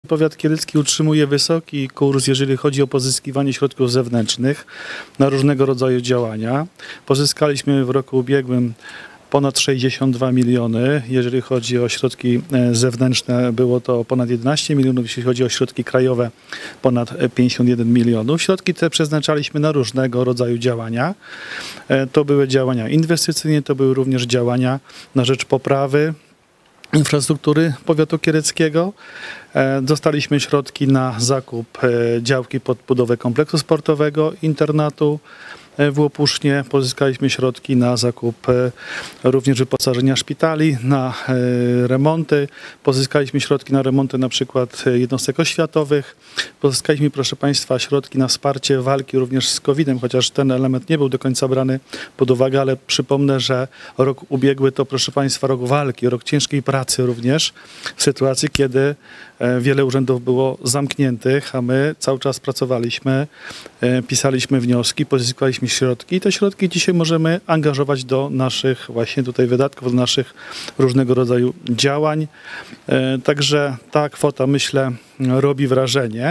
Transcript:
Powiat kielecki utrzymuje wysoki kurs, jeżeli chodzi o pozyskiwanie środków zewnętrznych na różnego rodzaju działania. Pozyskaliśmy w roku ubiegłym ponad 62 miliony. Jeżeli chodzi o środki zewnętrzne, było to ponad 11 milionów. Jeśli chodzi o środki krajowe, ponad 51 milionów. Środki te przeznaczaliśmy na różnego rodzaju działania. To były działania inwestycyjne, to były również działania na rzecz poprawy infrastruktury powiatu kieleckiego. Dostaliśmy środki na zakup działki pod budowę kompleksu sportowego, internatu w Łopusznie. Pozyskaliśmy środki na zakup również wyposażenia szpitali, na remonty. Pozyskaliśmy środki na remonty na przykład jednostek oświatowych. Pozyskaliśmy, proszę Państwa, środki na wsparcie walki również z COVID-em, chociaż ten element nie był do końca brany pod uwagę, ale przypomnę, że rok ubiegły to, proszę Państwa, rok walki, rok ciężkiej pracy również, w sytuacji, kiedy wiele urzędów było zamkniętych, a my cały czas pracowaliśmy, pisaliśmy wnioski, pozyskaliśmy środki i te środki dzisiaj możemy angażować do naszych właśnie tutaj wydatków, do naszych różnego rodzaju działań. Także ta kwota, myślę, robi wrażenie.